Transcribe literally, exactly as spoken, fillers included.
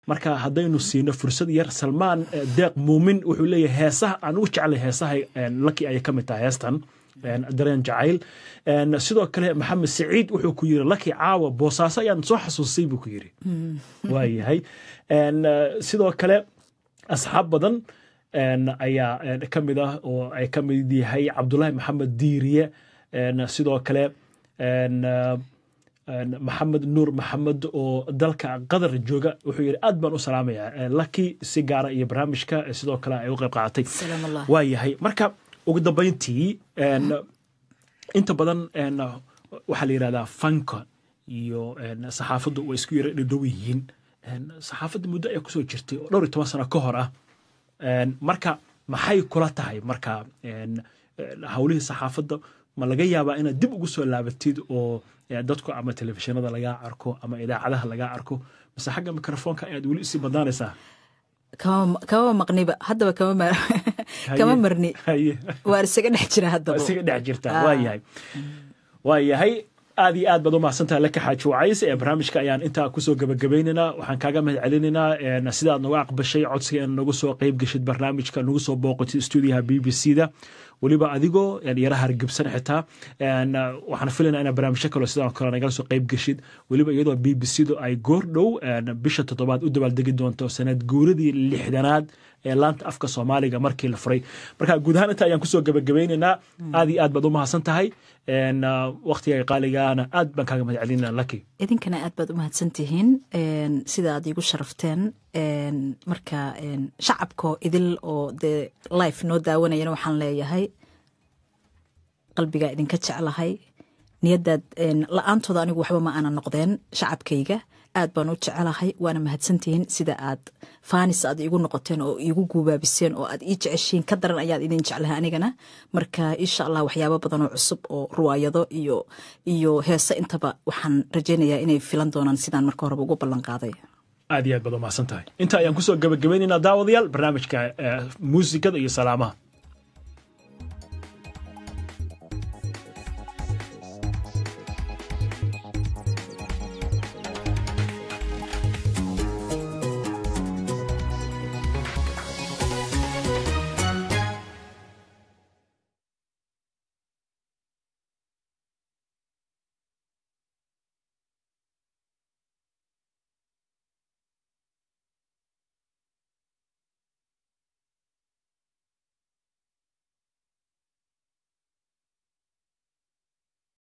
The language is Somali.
marka haddaynu siino fursad yar Salmaan Deeq Muumin wuxuu leeyahay heesaha aan ugu jeclay heesaha Lucky ay ka mid tahay heestan dareen jacayl sidoo kale Maxamed Saciid wuxuu ku yiri Lucky caawa boosaaso ayaan soo xasuusay buu ku yiri waayahay sidoo kale asxaab badan ayaa ka mid ah oo ay ka mid yahay Cabdullaahi Maxamed Diiriye sidoo kale محمد نور محمد oo dalka qadar jooga wuxuu yiri aad baan u salaamayaa Lucky si gaar ah iyo barnaamijka sidoo kale ay u qayb qaadatay waa yahay marka ugu dambeyntii inta badan waxa la yiraahdaa fanka iyo saxaafaddu way isku yara dhow yihiin saxaafaddu muddo ay ku soo jirtay dhowr iyo toban sano ka hor ah marka maxay kula tahay marka hawlihii saxaafadda ma laga yaabaa inaad dib ugu soo laabatid oo dadku ama telefishinada laga arko ama idaacadaha laga arko mise xagga mikrofoonka aad wali si badanaysaa kama kama maqniba haddaba kama kama marni waa isaga dhex jira haddaba isaga dhex jirta waa yahay waa yahay aad iyo aad baad u mahadsantahay Lucky Xaaji Wacays ee barnaamijka ayaan intaa ku soo gabagabaynaynaa waxaan kaaga mahad celinaynaa sida aad nooga aqbashay codsiga in nagu soo qayb gashid barnaamijka nagu soo booqatid stuudiyaha B B C da waliba adigoo yaraha hargabsan xitaa waxaan filaynaa in barnaamijyo kale sidoo kale naga soo qayb gashid waliba iyadoo B B C du ay goor dhow bisha toddobaad u dabaal degi doonto sanad guuradii lixdanaad ee laanta afka Soomaaliga markii la furay marka guud ahaan inta ayaan ku soo gabagabaynaynaa aad iyo aad baad u mahadsan tahay een waqtiga qaaligaana aad baan kaaga mahad celinaa Lucky idinkana aad baad u mahadsan tihiin een sida aad igu sharafteen een marka een shacabko idil oo de live noo daawanayna waxaan leeyahay qalbiga idinka jecelahay niyadaad een la'aantooda anigu waxba ma aanan noqdeen shacabkayga aad baan u jecelahay waana mahadsantihiin sida aad faanis aad igu noqoteen oo igu guubaabiseen oo aad ii jeceshiin ka daran ayaad idin jeclahay anigana marka insha Allah waxyaabo badan oo cusub oo ruwaayado iyo iyo heesa intaba waxaan rajaynayaa inay filan doonaan sidaan marka hore ugu ballan qaaday aad iyo aad baad u mahadsantahay inta ayaan ku soo gabagabaynaynaa daawadayaal barnaamijka muusikada iyo salaamaha